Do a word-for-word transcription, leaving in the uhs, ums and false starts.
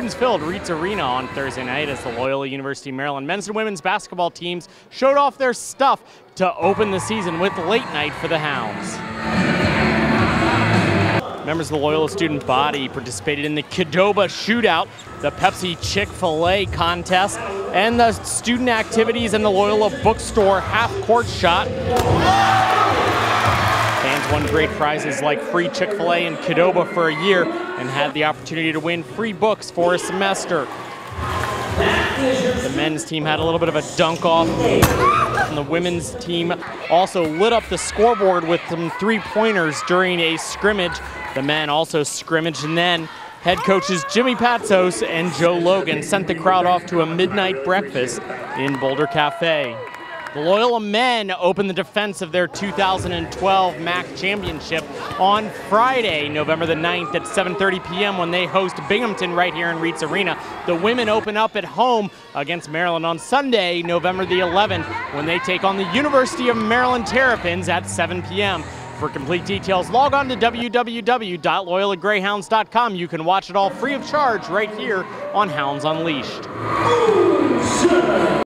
students-filled Reitz Arena on Thursday night as the Loyola University Maryland men's and women's basketball teams showed off their stuff to open the season with late night for the Hounds. Members of the Loyola student body participated in the Qdoba shootout, the Pepsi Chick-fil-A contest, and the student activities in the Loyola bookstore half-court shot. Fans won great prizes like free Chick-fil-A and Qdoba for a year and had the opportunity to win free books for a semester. The men's team had a little bit of a dunk-off, and the women's team also lit up the scoreboard with some three-pointers during a scrimmage. The men also scrimmaged, and then head coaches Jimmy Patsos and Joe Logan sent the crowd off to a midnight breakfast in Boulder Cafe. The Loyola men opened the defense of their two thousand twelve M A C championship on Friday, November the ninth at seven thirty p m when they host Binghamton right here in Reitz Arena. The women open up at home against Maryland on Sunday, November the eleventh, when they take on the University of Maryland Terrapins at seven p m For complete details, log on to w w w dot loyola greyhounds dot com. You can watch it all free of charge right here on Hounds Unleashed.